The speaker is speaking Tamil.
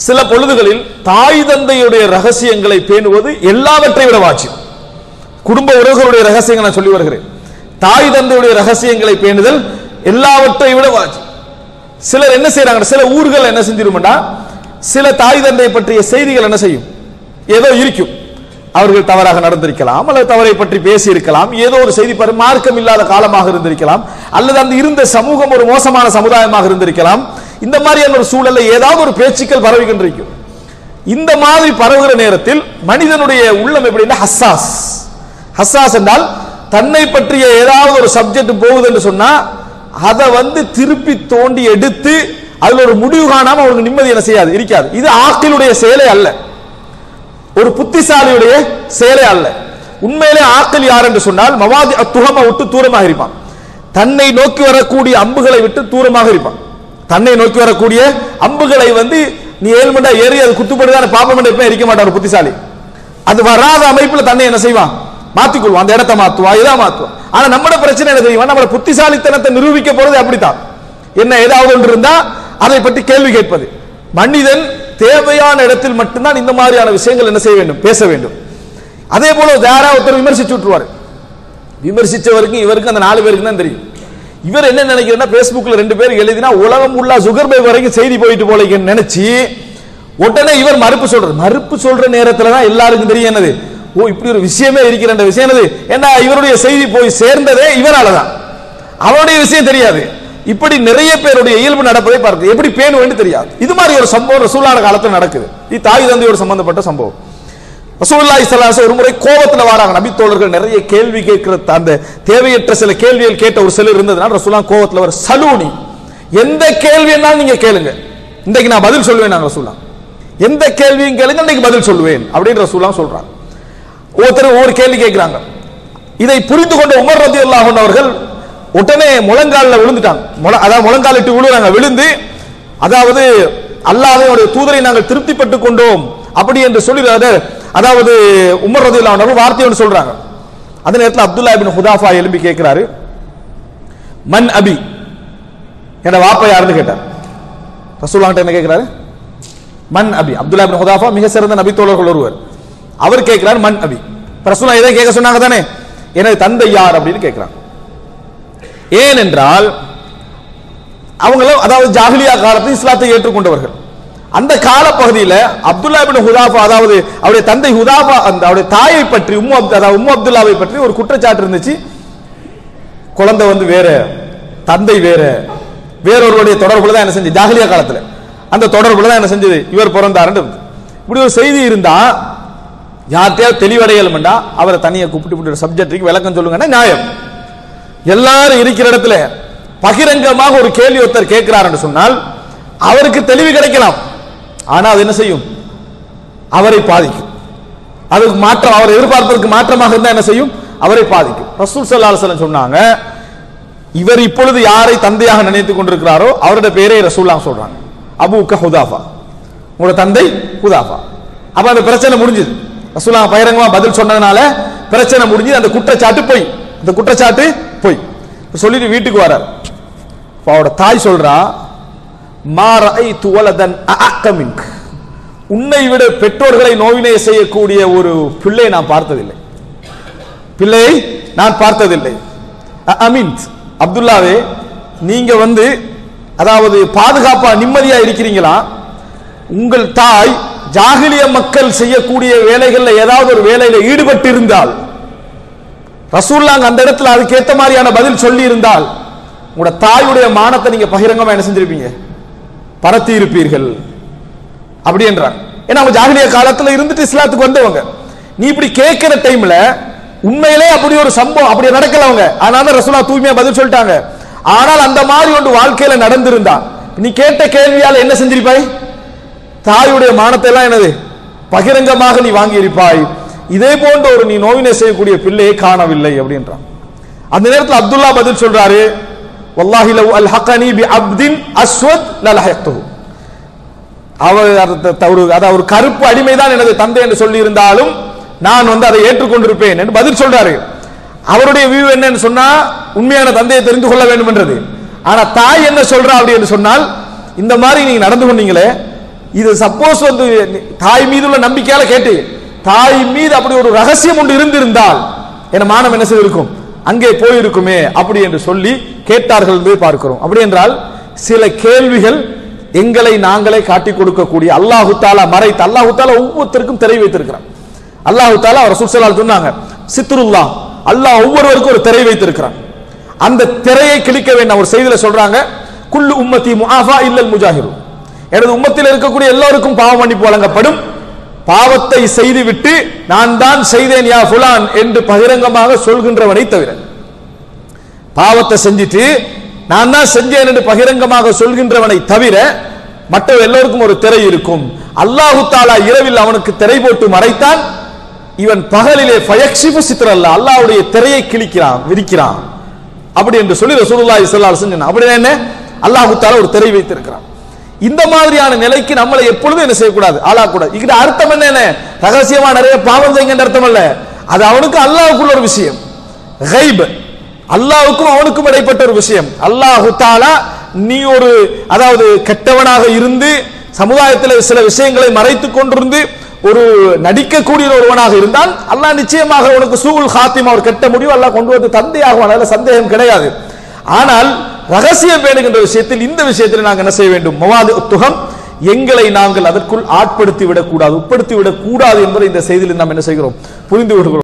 சில பொழுதுகளில் தாய் தந்தையுடைய ரகசியங்களை பேணுவது எல்லாவற்றை விட வாஜிப். குடும்ப உறவுகளுடைய ரகசியங்களை நான் சொல்லி வருகிறேன். தாய் தந்தையுடைய ரகசியங்களை பேணுதல் எல்லாவற்றை விட வாஜிப். சிலர் என்ன செய்யறாங்க, சில ஊர்கள் என்ன செஞ்சிருமெண்டா, சில தாய் தந்தை பற்றிய செய்திகள் என்ன செய்யும், ஏதோ இருக்கும், அவர்கள் தவறாக நடந்திருக்கலாம், அல்லது தவறை பற்றி பேசி இருக்கலாம், ஏதோ ஒரு செய்தி மார்க்கம் இல்லாத காலமாக இருந்திருக்கலாம், அல்லது அந்த இருந்த சமூகம் ஒரு மோசமான சமுதாயமாக இருந்திருக்கலாம். இந்த மாதிரியான ஒரு சூழல்ல ஏதாவது ஒரு பேச்சுக்கள் பரவிக்கின்றிருக்கும். இந்த மாதிரி பரவுகிற நேரத்தில் மனிதனுடைய உள்ளம் எப்படின்னா ஹஸ்ஸாஸ். ஹஸ்ஸாஸ் என்றால் தன்னை பற்றிய ஏதாவது ஒரு சப்ஜெக்ட் போகுது என்று சொன்னா அதை திருப்பி தோண்டி எடுத்து அதுல ஒரு முடிவு காணாம அவங்களுக்கு நிம்மதி என்ன செய்யாது, இருக்காது. இது ஆக்கிலுடைய செயலே அல்ல, ஒரு புத்திசாலியுடைய செயலே அல்ல. உண்மையிலே ஆக்கில் யார் என்று சொன்னால் மவாதி துகம விட்டு தூரமாக இருப்பான். தன்னை நோக்கி வரக்கூடிய அம்புகளை விட்டு தூரமாக இருப்பான். தன்னை நோக்கி வரக்கூடிய அம்புகளை நீ ஏழ்மண்டா ஏறி அது குத்துப்படுதான பாப்பமண்டா எப்ப இருக்க மாட்டான் ஒரு புத்திசாலி. அது வராத அமைப்புல தன்னை என்ன செய்வான், மாத்திக்கொள்வான், அந்த இடத்தை மாத்துவான், இதான் மாத்துவான். ஆனா நம்மட பிரச்சனை என்ன தெரியுமா, நம்மளோட புத்திசாலித்தனத்தை நிரூபிக்க போறது அப்படித்தான். என்ன ஏதாவது ஒன்று இருந்தா அதை பற்றி கேள்வி கேட்பது. மனிதன் தேவையான இடத்தில் மட்டும்தான் இந்த மாதிரியான விஷயங்கள் என்ன செய்ய வேண்டும், பேச வேண்டும். அதே போல யாராவது ஒருத்தர் விமர்சிச்சு விட்டுருவாரு, விமர்சிச்சவருக்கும் இவருக்கும் அந்த 4 பேருக்கு தான் தெரியும். இவர் என்ன நினைக்கிறேன்னா, பேஸ்புக்ல 2 பேர் எழுதினா உலகம் உள்ள சுகர்பேக் வரைக்கும் செய்தி போயிட்டு போல நினைச்சு உடனே இவர் மறுப்பு சொல்றாரு. மறுப்பு சொல்ற நேரத்துல தான் எல்லாருக்கும் தெரியும் என்னது, ஓ இப்படி ஒரு விஷயமே இருக்கிற விஷயம் என்னது, ஏன்னா இவருடைய செய்தி போய் சேர்ந்ததே இவராலதான், அவருடைய விஷயம் தெரியாது. இப்படி நிறைய பேருடைய இயல்பு நடப்பதை பார்த்து எப்படி பேணுவேன்னு தெரியாது. இது மாதிரி ஒரு சம்பவம் ரசூலுல்லாஹ் காலத்தில் நடக்குது. இது தாய் தந்தையோடு சம்பந்தப்பட்ட சம்பவம். ரசூலுல்லாஹி ஸல்லல்லாஹு அலைஹி வஸல்லம் ஒரு முறை கோபத்துல வராங்க. நபி தோழர்கள் நிறைய கேள்வி கேட்கிற அந்த தேவையற்ற சில கேள்விகள் கேட்ட ஒரு சிலர் இருந்ததுனால ரசூலுல்லாஹ் கோபத்துல வர சலூனி, எந்த கேள்வி என்னாலும் நீங்க கேளுங்க, இன்றைக்கு நான் பதில் சொல்லுவேன். நாங்க ரசூலுல்லாஹ் எந்த கேள்வியும் கேளுங்க, இன்னைக்கு பதில் சொல்லுவேன் அப்படின்னு ரசூலுல்லாஹ் சொல்றாங்க. ஒவ்வொருத்தர் ஒவ்வொரு கேள்வி கேட்கிறாங்க. இதை புரிந்து கொண்ட உமர் ரலியல்லாஹு அன்ஹு அவர்கள் உடனே முழங்காலில் விழுந்துட்டாங்க. அதாவது முழங்காலிட்டு விழுறாங்க. விழுந்து அதாவது அல்லாஹ்வுடைய தூதரை நாங்கள் திருப்திப்பட்டு கொண்டோம் அப்படி என்று சொல்லி அதாவது உமர் ரலியல்லாஹு அன்ஹு வார்த்தை ஒன்று சொல்றாங்க. அந்த நேரத்தில் அப்துல்லா இப்னு ஹுதாஃபா எழும்பி கேட்கிறாரு, மன் அபி, என் வாப்பா யாருன்னு கேட்டார். ரசூலுல்லாஹ் என்ன கேட்கிறாரு, மன் அபி. அப்துல்லா இப்னு ஹுதாஃபா மிக சிறந்த நபி தோழர்கள் ஒருவர். அவர் கேட்கிறார் மன் அபி. ரசூலுல்லாஹ் இதை கேட்க சொன்னாங்க தானே, எனது தந்தை யார் அப்படின்னு கேட்கிறாங்க. ஏனென்றால் அவங்களும் அதாவது ஜாஹிலியா காலத்தில் இஸ்லாத்தை ஏற்றுக்கொண்டவர்கள். அந்த கால பகுதியில் அப்துல்லா இப்னு ஹுதாஃபா அதாவது அவருடைய தந்தை ஹுதாஃபா அவருடைய தாயை பற்றி உம்மு அப்துல்லாவை பற்றி ஒரு குற்றச்சாட்டு இருந்துச்சு. குழந்தை வேற, தந்தை வேறொருடைய தொடர்புல தான் என்ன செஞ்சு, ஜாஹிலியா காலத்தில் அந்த தொடர்புல தான் என்ன செஞ்சது, இவர் பிறந்தாருன்னு. இப்படி ஒரு செய்தி இருந்தா யார்கிட்டயாவது தெளிவடையலும்டா அவரை தனியாக கூப்பிட்டு சப்ஜெக்டுக்கு விளக்கம் சொல்லுங்கன்னா நியாயம். எல்லாரும் இருக்கிற இடத்துல பகிரங்கமாக ஒரு கேள்வி ஒருத்தர் கேட்கிறார் என்று சொன்னால் அவருக்கு தெளிவு கிடைக்கலாம். ஆனா அது என்ன செய்யும், அவரை பாதிக்கும். அதுக்கு மாற்றம், அவர் எதிர்பார்ப்பதற்கு மாற்றமாக இருந்தா என்ன செய்யும், அவரை பாதிக்கும். ரசூல் ஸல்லல்லாஹு அலைஹி வஸல்லம் சொன்னாங்க, இவர் இப்பொழுது யாரை தந்தையாக நினைத்துக் கொண்டிருக்கிறாரோ அவருடைய பெயரை ரசூலுல்லாஹ் சொல்றாங்க, அபூக ஹுதாஃபா, உங்களோட தந்தை ஹுதாஃபா. அப்ப அந்த பிரச்சனை முடிஞ்சது. ரசூலுல்லாஹ் பகிரங்கமா பதில் சொன்னதுனால பிரச்சனை முடிஞ்சு. அந்த குற்றச்சாட்டு போய், அந்த குற்றச்சாட்டு போய் சொல்லிட்டு வீட்டுக்கு வரார். அவரோட தாய் சொல்றா, மா ரஅய்து வலதன் அஅக்க மின்க், உன்னை விட பெற்றோர்களை நோவினை செய்யக்கூடிய ஒரு பிள்ளை நான் பார்த்ததில்லை, பிள்ளையை நான் பார்த்ததில்லை. அமீன், அப்துல்லாவே நீங்க அதாவது பாதுகாப்பா நிம்மதியா இருக்கிறீங்களா? உங்கள் தாய் ஜாஹிலிய மக்கள் செய்யக்கூடிய வேலைகள்ல ஏதாவது ஒரு வேலையில ஈடுபட்டு இருந்தால், ரசூலுல்லாஹ் அந்த இடத்துல அதுக்கேற்ற மாதிரியான பதில் சொல்லி இருந்தால் உங்களோட தாயுடைய மானத்தை நீங்க பகிரங்கமா என்ன செஞ்சிருப்பீங்க, பரத்தி இருப்பீர்கள் அப்படி என்றாங்க. ஏன்னா அவங்க ஜாஹிலிய காலத்துல இருந்துட்டு இஸ்லாத்துக்கு வந்தவங்க. நீ இப்படி கேட்கிற டைம்ல உண்மையிலே அப்படி ஒரு சம்பவம் அப்படி நடக்கல அவங்க, அதனால ரசூலுல்லாஹ் தூய்மையா பதில் சொல்லிட்டாங்க. ஆனால் அந்த மாதிரி ஒன்று வாழ்க்கையில நடந்திருந்தா நீ கேட்ட கேள்வியால என்ன செஞ்சிருப்பாய், தாயுடைய மானத்தை எல்லாம் என்னது பகிரங்கமாக நீ வாங்கி இருப்பாய். இதே போன்ற ஒரு நீ நோவினை செய்யக்கூடிய பிள்ளையை காணவில்லை அப்படின்றான். அந்த நேரத்தில் அப்துல்லா பதில் சொல்றாரு, வல்லாஹி லவ் அல்ஹகனி பி அப்தின் அஸ்வத் லலஹக்துஹு, அவர் ஒரு கருப்பு அடிமைதான் எனது தந்தை என்று சொல்லி இருந்தாலும் நான் அதை ஏற்றுக்கொண்டிருப்பேன் என்று பதில் சொல்றாரு. அவருடைய வியூ என்னன்னு சொன்னா உண்மையான தந்தையை தெரிந்து கொள்ள வேண்டும் என்றது. ஆனா தாய் என்ன சொல்றா அப்படி என்று சொன்னால், இந்த மாதிரி நீங்க நடந்து கொண்டீங்களே, இது சப்போஸ் வந்து தாய் மீது உள்ள நம்பிக்கையால கேட்டு தாய் மீது அப்படி ஒரு ரகசியம் ஒன்று இருந்திருந்தால் என மானம் என்ன செய்திருக்கும், அங்கே போயிருக்குமே அப்படி என்று சொல்லி கேட்டார்கள் என்று பார்க்கிறோம். அப்படி என்றால் சில கேள்விகள் எங்களை நாங்களே காட்டிக் கொடுக்கக்கூடிய அல்லாஹு தாலா மறைத்து அல்லாஹு தாலா ஒவ்வொருத்தருக்கும் திரை வைத்திருக்கிறான். அல்லாஹு தாலா ரசூல் ஸல்லல்லாஹு அலைஹி வஸல்லம் சொன்னாங்க, சித்ருல்லாஹ், அல்லாஹ் ஒவ்வொருவருக்கும் ஒரு திரை வைத்திருக்கிறான். அந்த திரையை கிழிக்க வேண்டாம். ஒரு செய்தியில சொல்றாங்க, குல்லு உம்மத்தி முஆஃபா இல்லல் முஜாஹிரூன், எனது உம்மத்தில் இருக்கக்கூடிய எல்லோருக்கும் பாவ மன்னிப்பு வழங்கப்படும். பாவத்தை செய்துவிட்டு நான் தான் செய்தேன் யா ஃபுலான் என்று பகிரங்கமாக சொல்கின்றவனை தவிர, பாவத்தை செஞ்சிட்டு நான் தான் செஞ்சேன் என்று பகிரங்கமாக சொல்கின்றவனை தவிர மற்ற எல்லோருக்கும் ஒரு திரை இருக்கும். அல்லாஹு தாலா இரவில் அவனுக்கு திரை போட்டு மறைத்தான், இவன் பகலிலே ஃபயக்ஷிஃபு சித்ரல்ல, அல்லாஹ்வுடைய திரையை கிழிக்கிறான், விரிக்கிறான் அப்படி என்று சொல்லி ரசூலுல்லாஹி ஸல்லல்லாஹு அலைஹி வஸல்லம். அப்படி என்ன, அல்லாஹு தாலா ஒரு திரை வைத்திருக்கிறான். இந்த மாதிரியான நிலைக்கு நம்மளை எப்பொழுதும் என்ன செய்யக்கூடாது, ஆளாக்கூடாது. இதுக்கு அர்த்தம் என்ன, ரகசியமா நிறைய பாவம் செய்யுங்கன்ற அர்த்தம் அல்ல. அது அவனுக்கு அல்லாஹ்வுக்குள்ள ஒரு விஷயம், கைப், அல்லாஹ்வுக்கும் அவனுக்கும் இடைப்பட்ட ஒரு விஷயம். அல்லாஹு தாலா நீ ஒரு அதாவது கெட்டவனாக இருந்து சமுதாயத்தில் சில விஷயங்களை மறைத்துக் கொண்டிருந்து ஒரு நடிக்கக்கூடிய ஒருவனாக இருந்தால் அல்லாஹ் நிச்சயமாக உனக்கு சூல் ஹாத்திமா, ஒரு கெட்ட முடிவு அல்லாஹ் கொண்டு வந்து தந்தையாகும், அதில் சந்தேகம் கிடையாது. ஆனால் ரகசியம் பேணுகின்ற விஷயத்தில் இந்த விஷயத்தில் நாங்கள் என்ன செய்ய வேண்டும், மவாது துகம், எங்களை நாங்கள் அதற்குள் ஆட்படுத்தி விடக்கூடாது, உட்படுத்தி விடக்கூடாது என்பதை இந்த செய்தியில் நாம் என்ன செய்கிறோம், புரிந்து விடுகிறோம்.